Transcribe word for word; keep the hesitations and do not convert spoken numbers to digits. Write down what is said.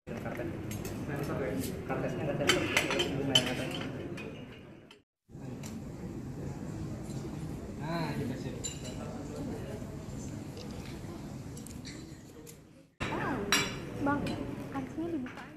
Karpet. Sensor ya. Karpetnya nggak sensor. Lumayan ada. Nah, kita sih. Bang, kancingnya dibuka.